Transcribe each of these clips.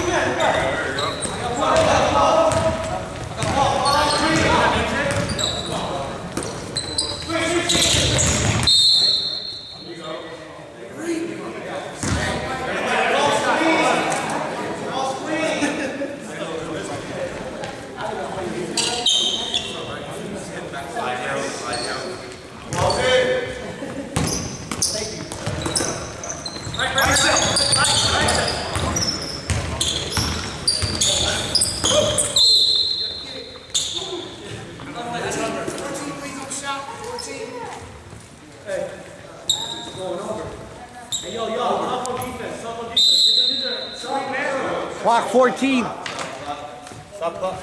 Clock 14. Stop clock.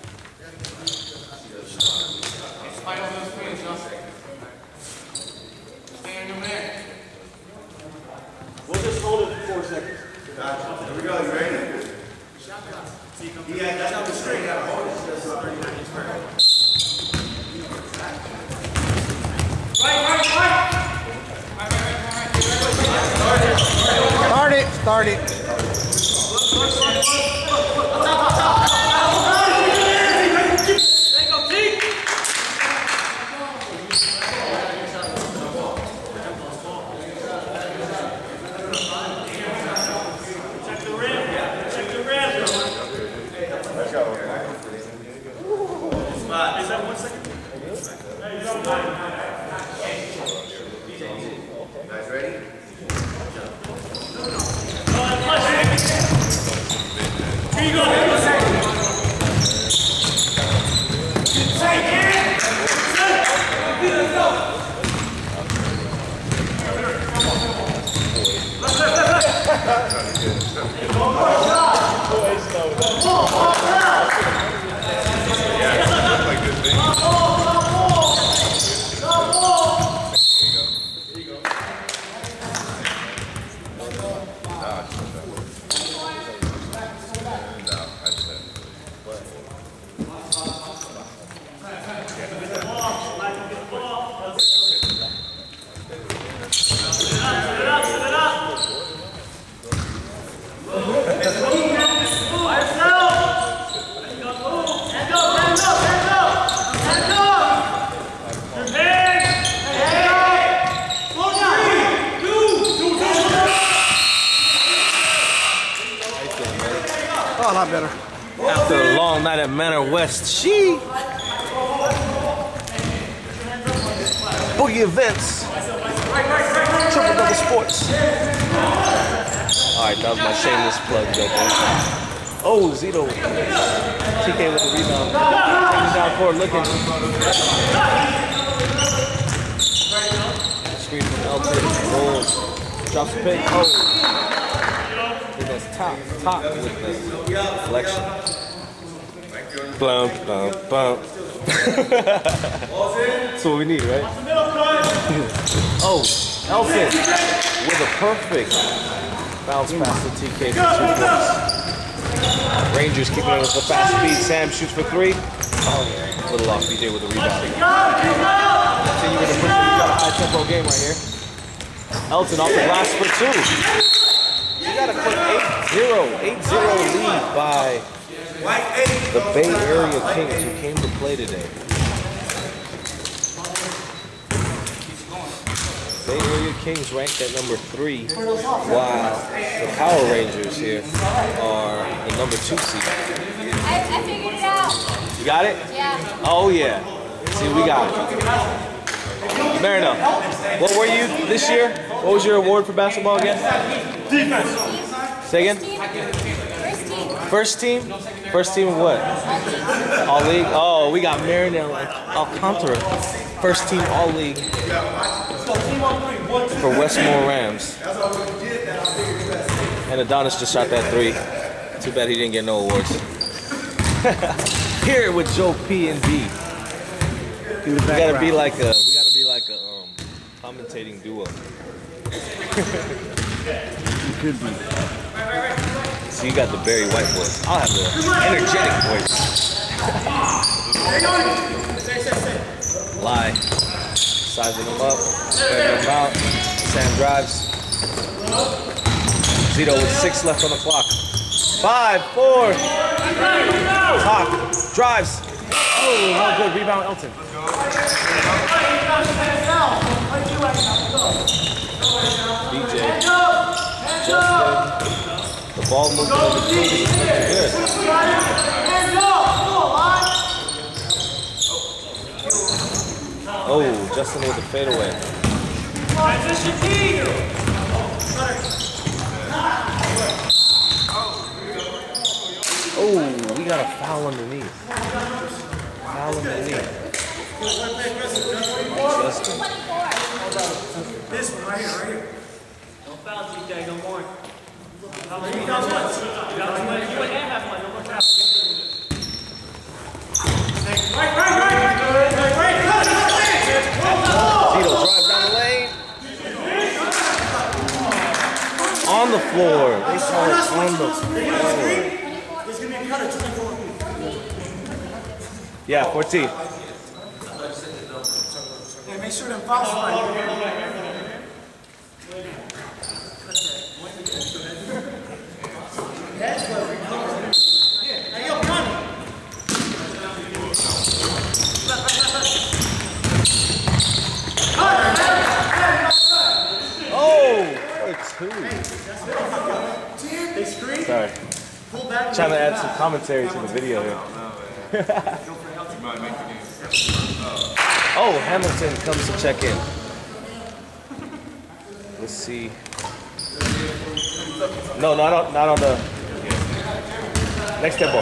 Fight all those queens, John. Stay on your man. We'll just hold it for 4 seconds. Gotcha. Here we go. You ready? Yeah, that's not the straight. You gotta hold it. That's 30 seconds. Right. Start it. Is that 1 second? Guys ready? Here you go. Oh, a lot better. After a long night at Manor West, Boogie Events, Tripledoublesports. Alright, that was my shameless plug, joke. Oh, Zito. TK with the rebound. Taking down court, looking. Screen from Elton. Rolls. Drops the pick. Oh. That's top with the deflection. Bump, bump, bump. That's what we need, right? Oh, Elton with a perfect bounce pass to TK for 2 points. Rangers keeping it with the fast speed. Sam shoots for 3. Oh, a little off. BJ with the rebound. Continue with the push. We got a high tempo game right here. Elton off the glass for 2. We got a quick 8-0 lead by the Bay Area Kings who came to play today. Bay Area Kings ranked at number 3, while the Power Rangers here are the number 2 seed. I figured it out. You got it? Yeah. Oh yeah. See, we got it. Marino, what were you this year? What was your award for basketball again? Defense. Say again? First team? First team of what? All league? Oh, we got Marinell and Alcantara. First team all league for Westmore Rams. And Adonis just shot that 3. Too bad he didn't get no awards. Here with Joe P and B. We gotta be like a commentating duo. You could be. So you got the Barry White voice. I'll have the energetic voice. Lie. Sizing them up. Spreading them out. Sam drives. Zito with 6 left on the clock. 5, 4. Talk. Drives. Oh, no good. Rebound, Elton. DJ. Justin. The ball moving in the crease. Good. Oh, Justin with the fadeaway. Oh, we got a foul underneath. Foul underneath. Justin. This one right here. No foul, TJ, no more. You went and have one, no more foul. Tito drives down the lane. On the floor. They saw it on the floor. There's going to be a cut of 24. Yeah, 14. Yeah, make sure them fouls are right. Hey, yo, Connie. Oh, for 2. They screen. Sorry. Pull back. Trying to add some commentary to the video here. Oh, Hamilton comes to check in. Let's see. No, not on the next tempo.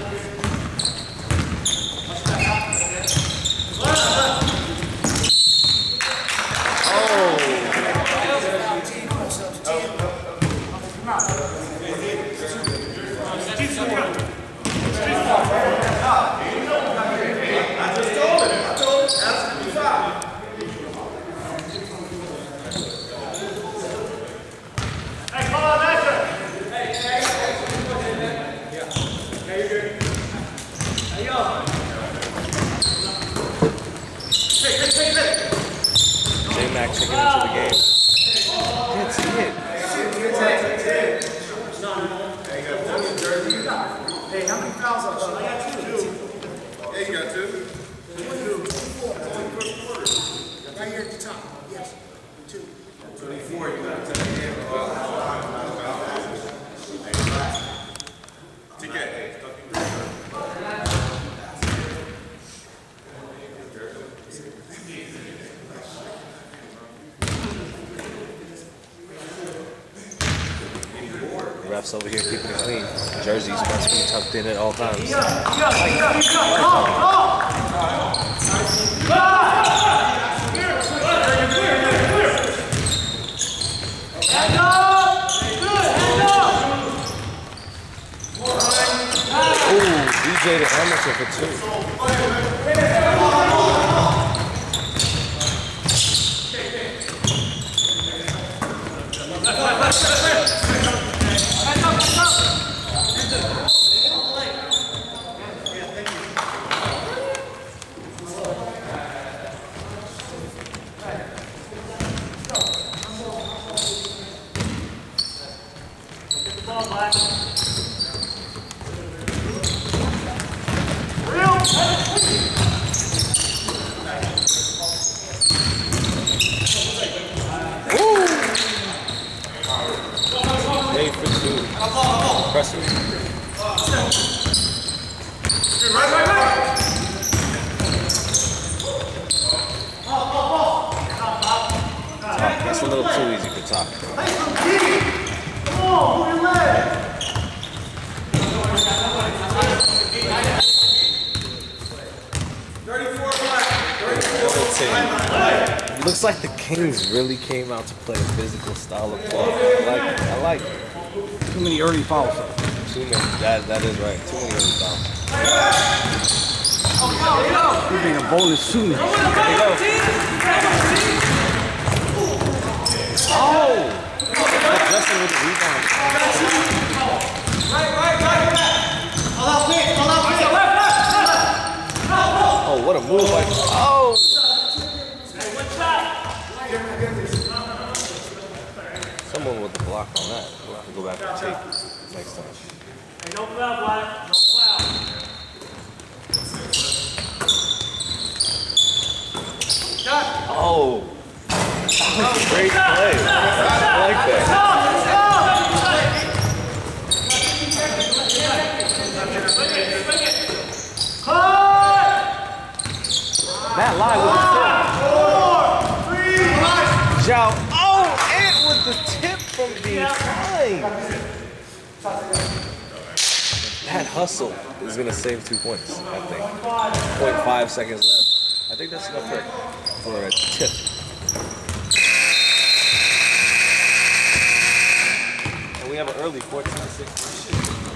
J-Mac checking into the game. Hits hit. Hey, how many fouls are there? I got 2. Yeah, you got 2. Right here at the top. Yes. 2. 24, you got 10 again. TK. Refs over here keeping it clean. Jerseys must be tucked in at all times. Ooh, DJ to Hamilton for 2. Dave for 2. Impressive. That's a little too easy for Top. Come on, move your leg. Looks like the Kings really came out to play a physical style of ball. I like it. Too many early fouls. Too many. That is right. Too many early fouls. You're being a bonus soon. There you go. Oh! Justin with the rebound. Oh, what a move. Oh! Someone with the block on that. We'll have to go back and tape next time. No foul, Black. No foul. Oh, that was a great play. I like that. Matt Lai with the tip. Zhao. Oh, and with the tip from behind. That hustle is going to save 2 points, I think. 0.5 seconds left. I think that's enough for a tip. And we have an early 14-6.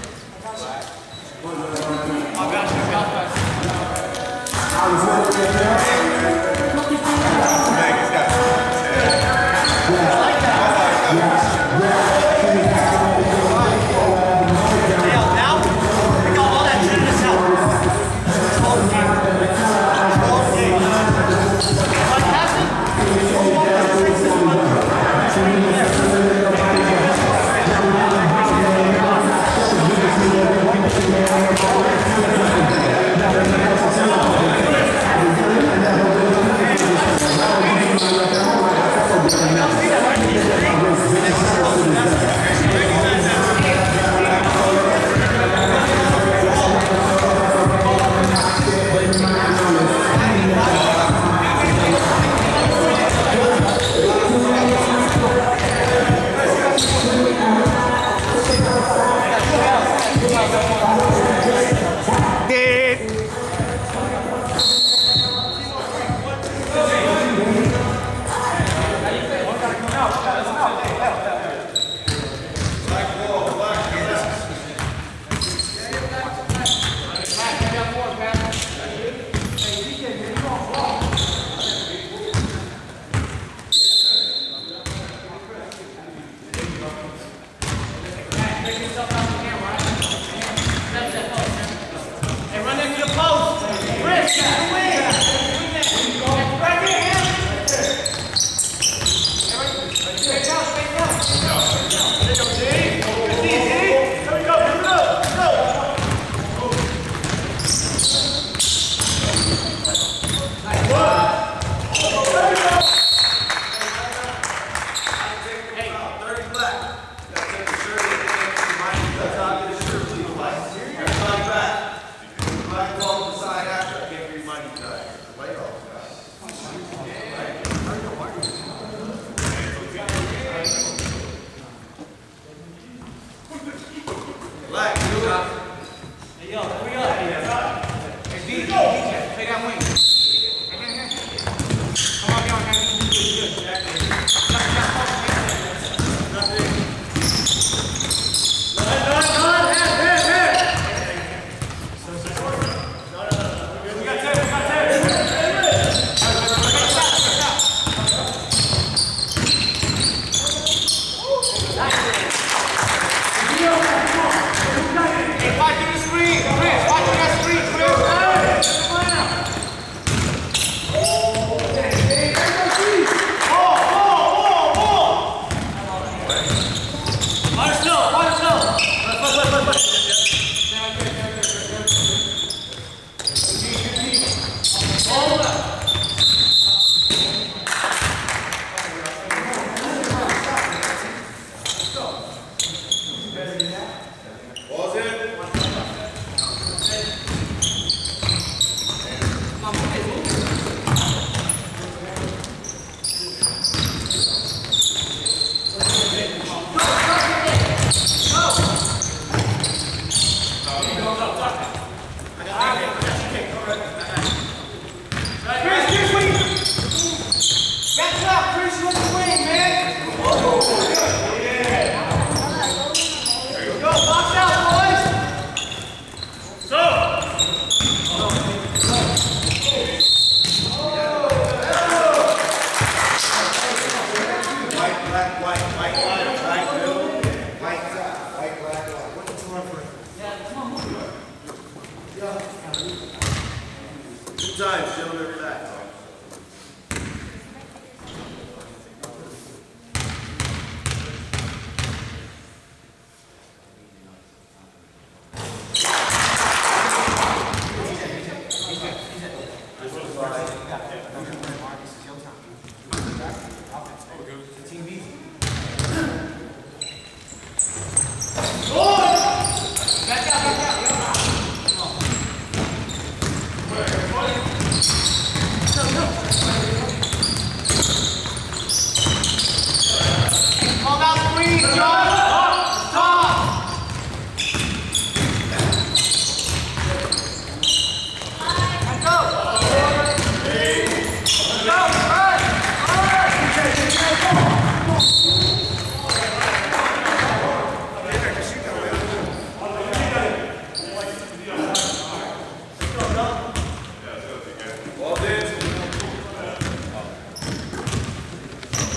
Times, gentlemen, relax.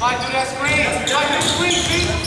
Slide through that screen. Slide through the screen, see?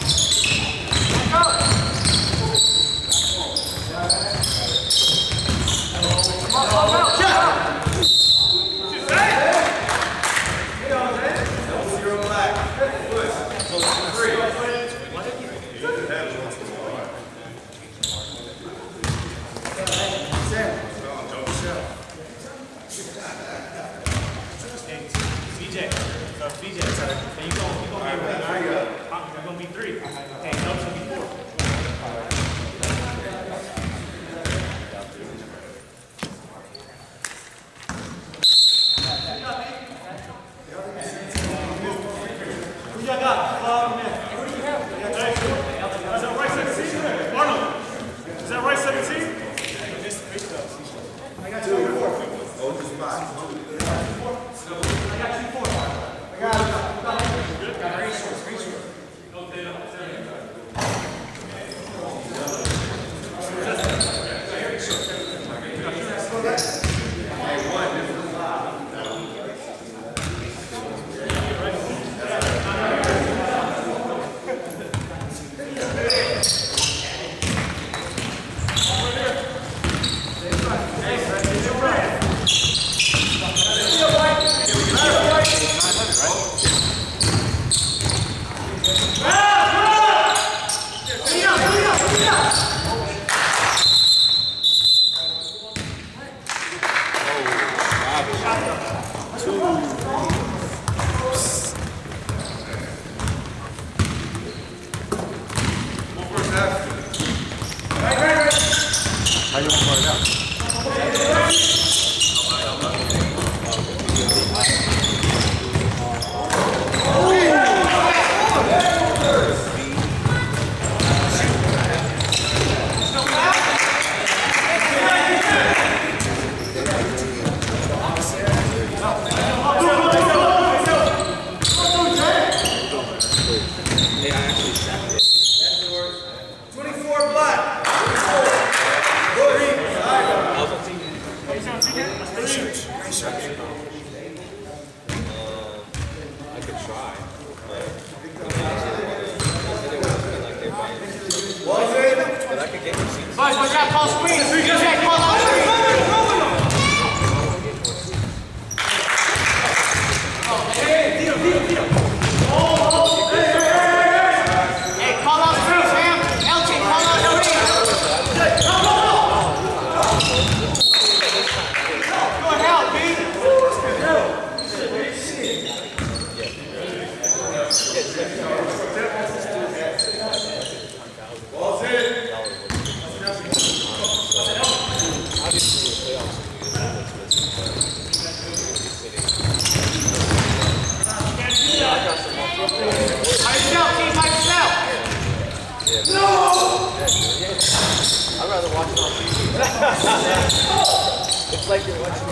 It's like you're watching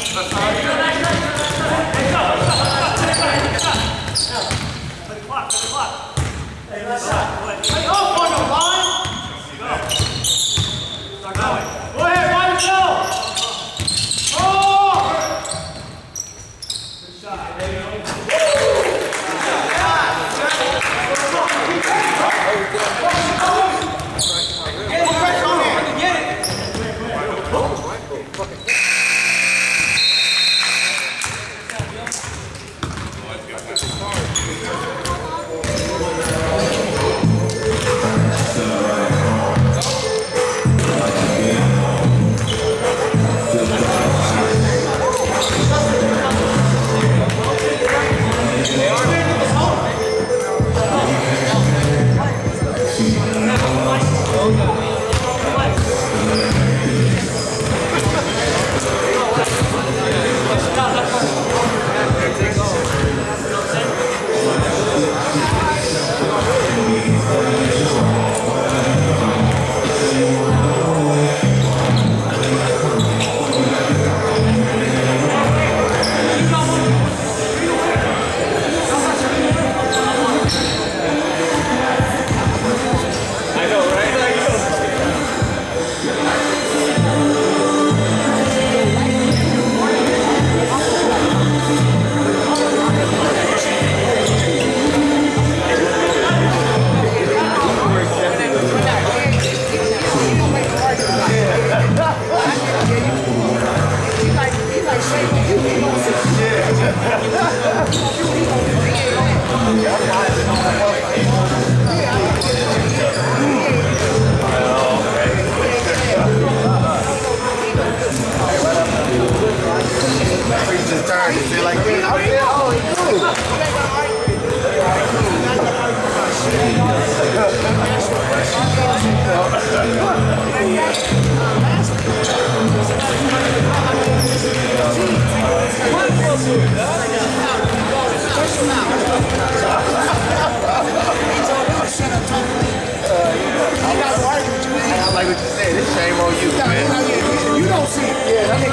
I like what you said. It's shame on you, man. You don't see it. Yeah, that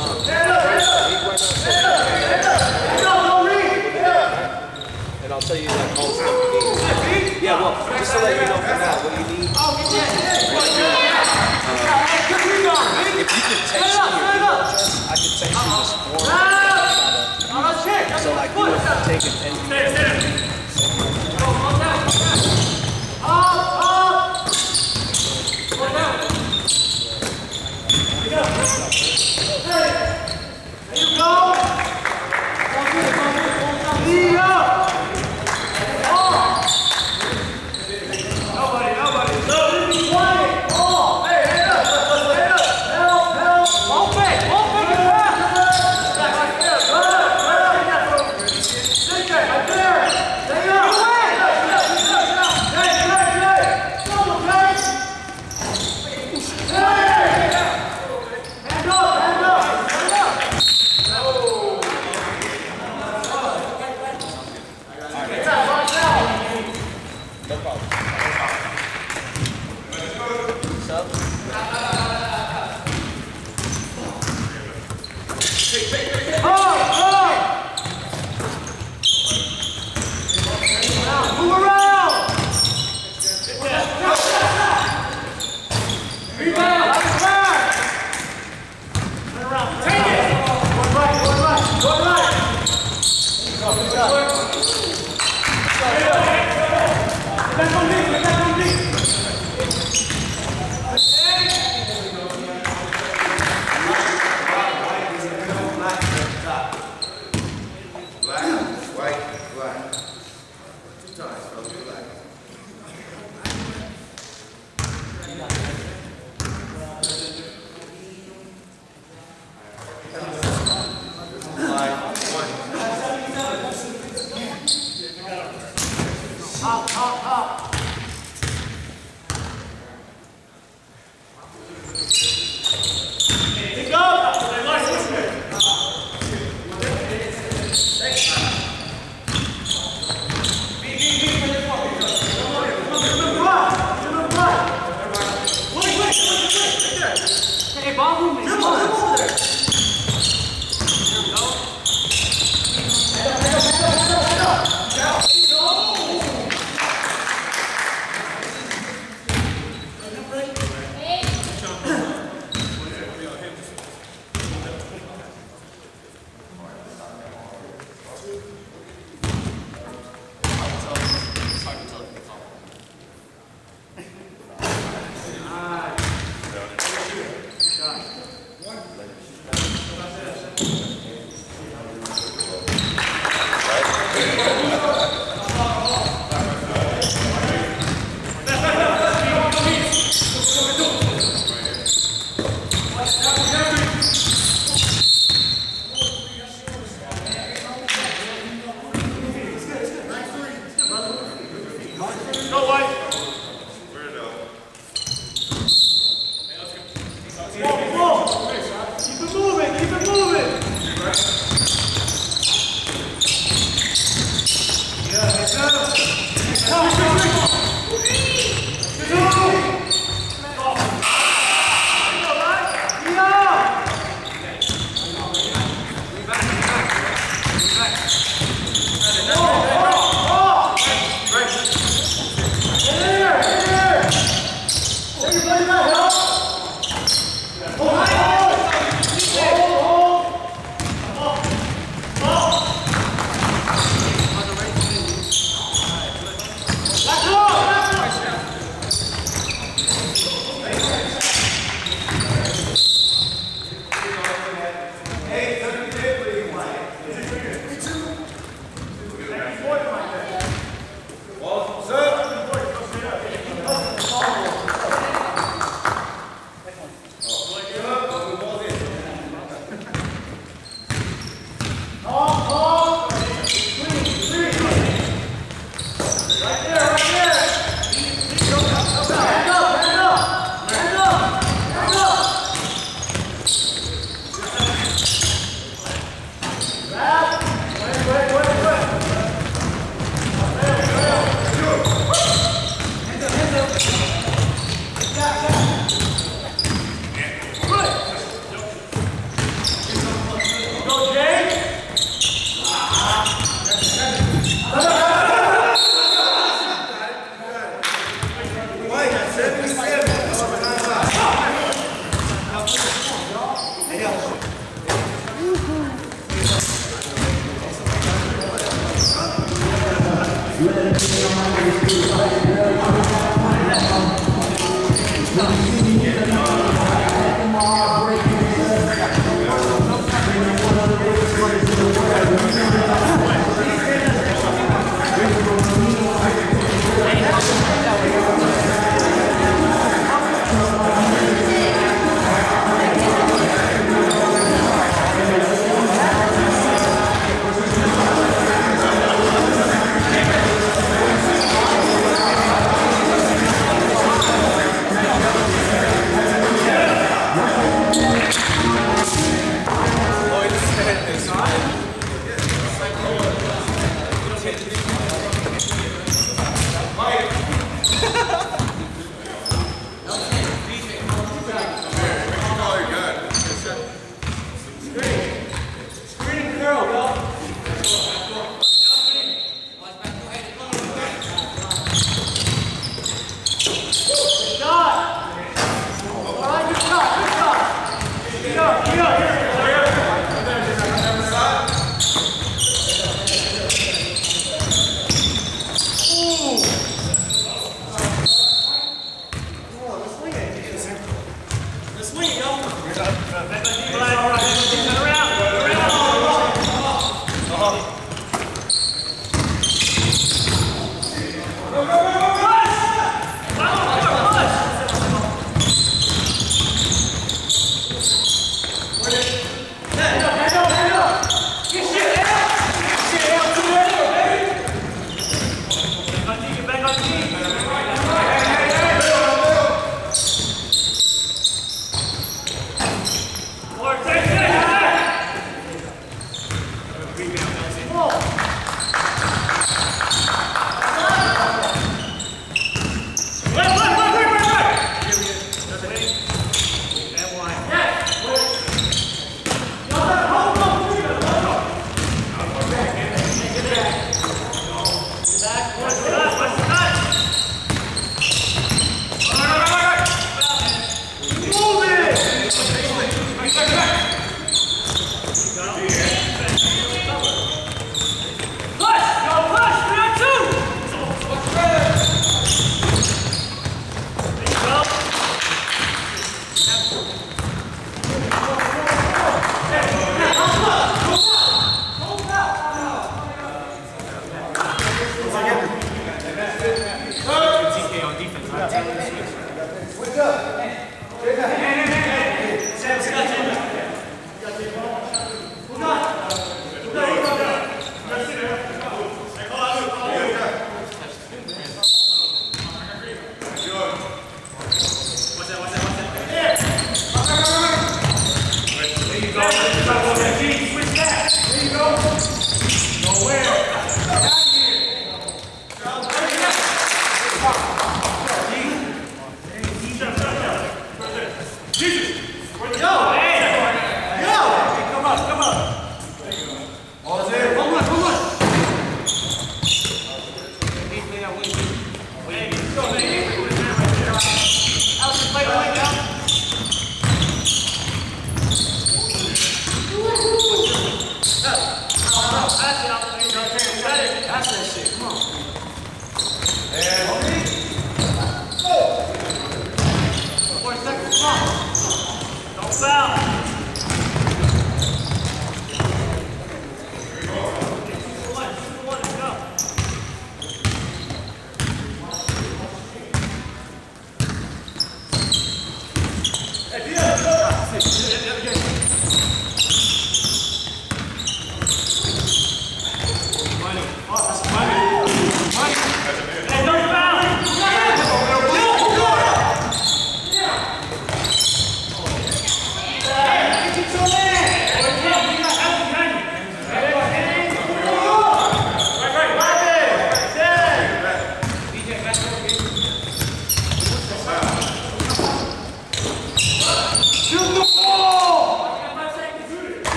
I'll tell you Hey, ball movement. Come on. Over there. Or take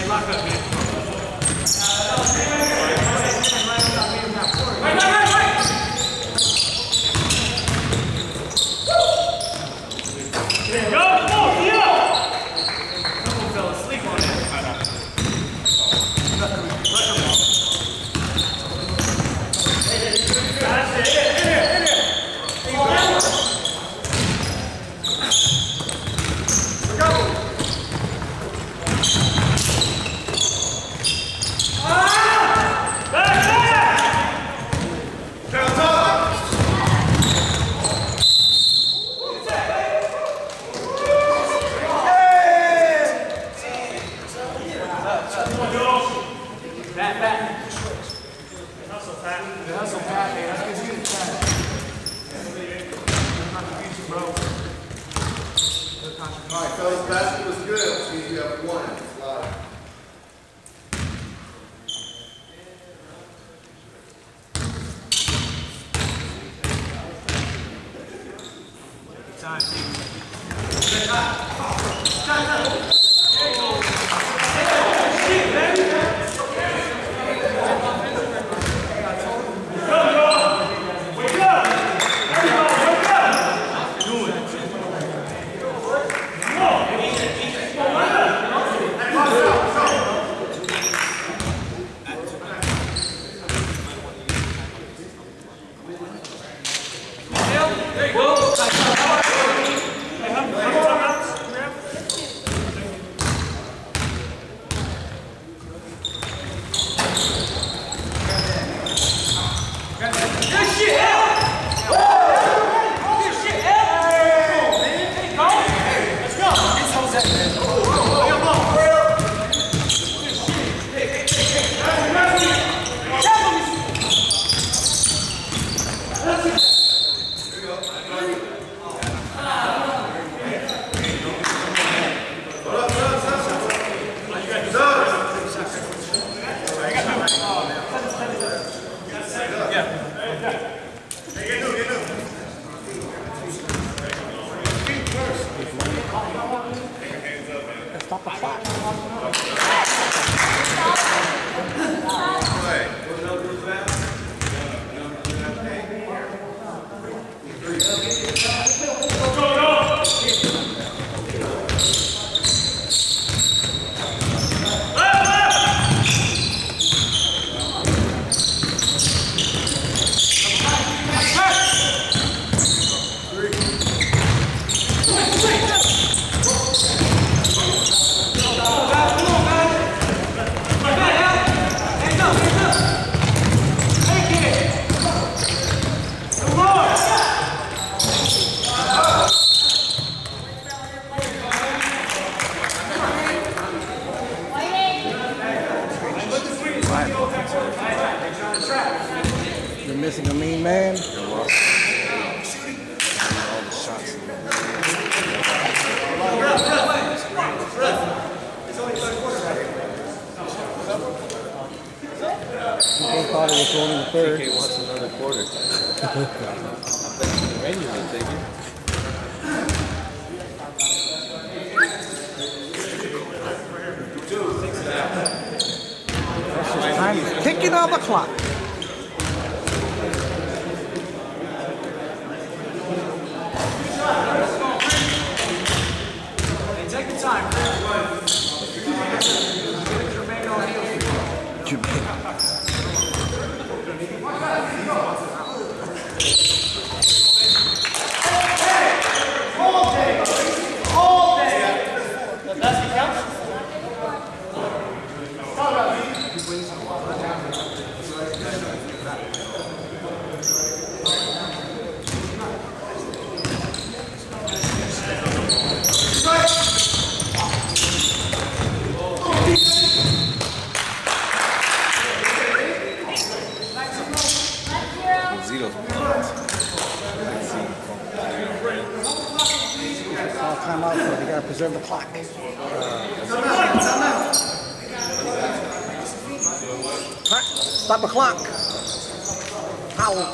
Alright, fellas, basket was good. That means you have one. It's live. Stop the clock. You're missing a mean man. All the shots. They thought it was going in the third. TK wants another quarter. I bet the Rangers will take it. Time ticking on the clock. Take the time. Time out, so they gotta preserve the clock. Stop the clock. Foul.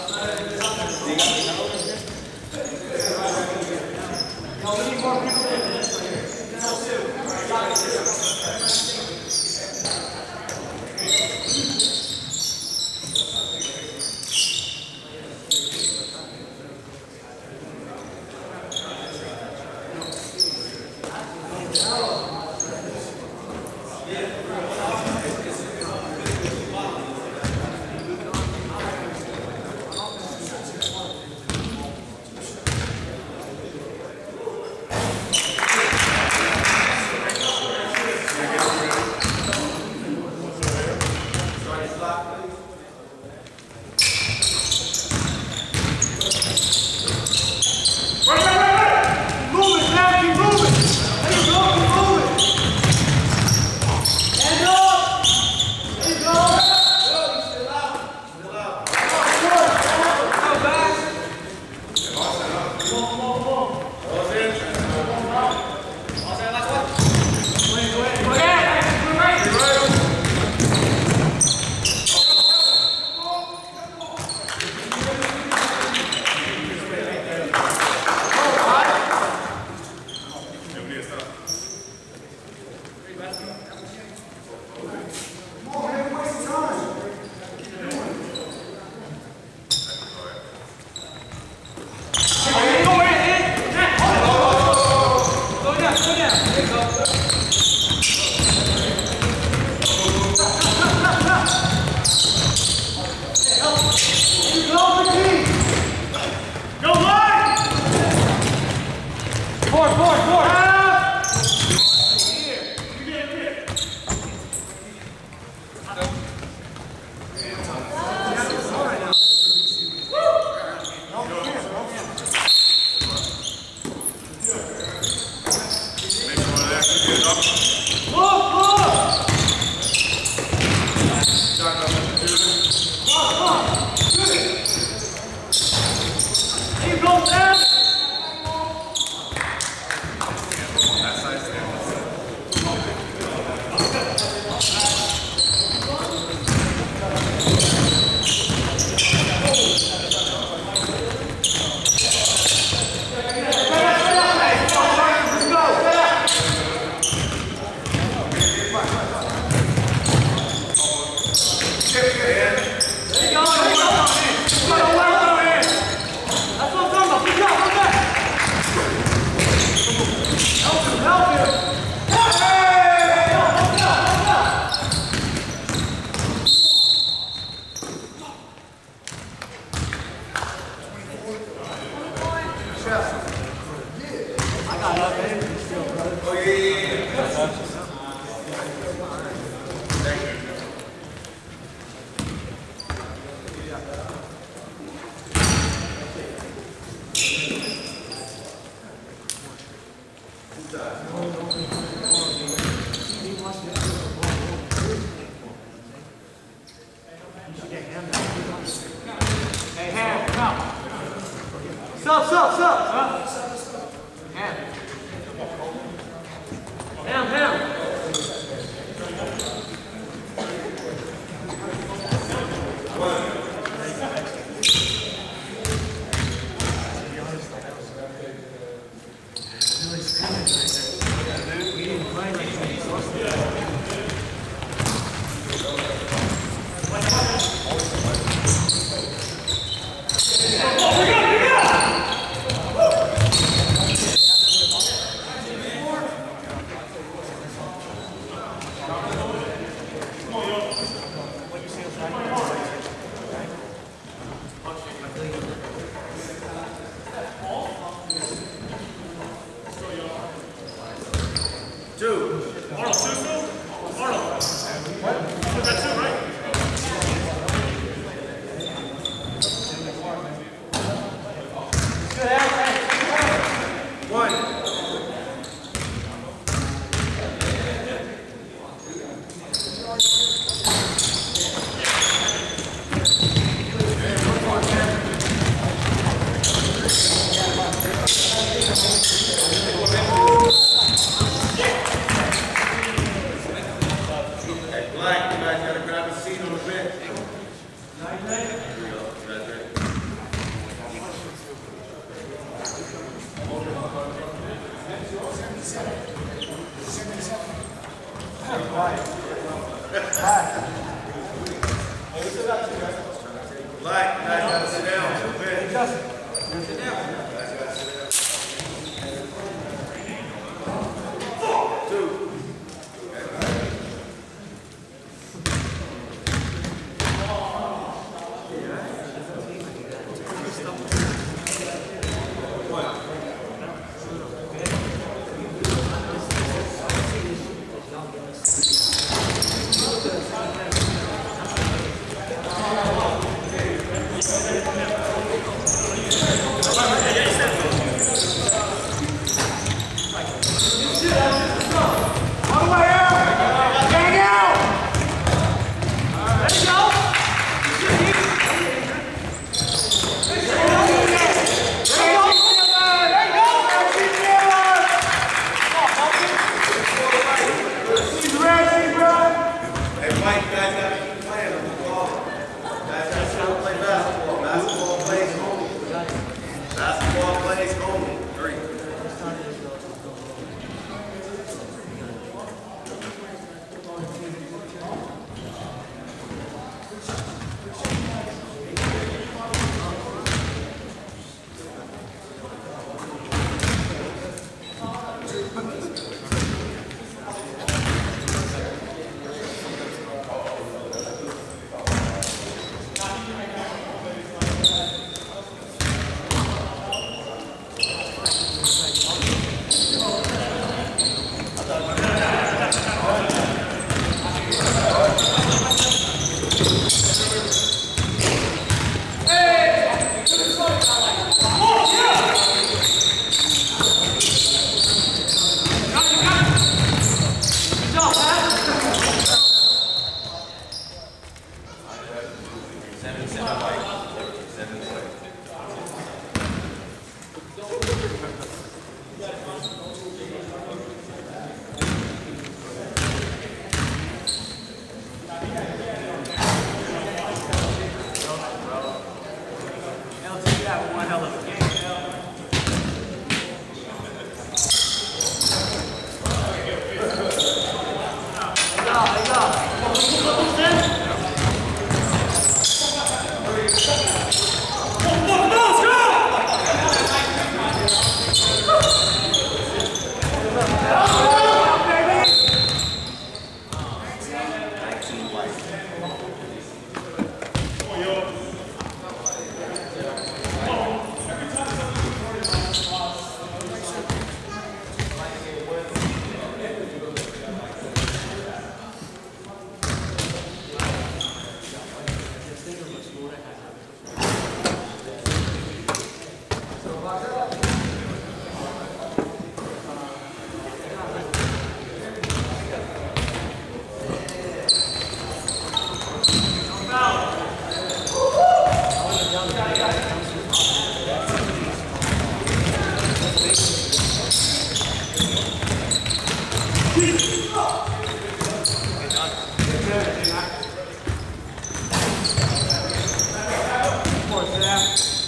Sam.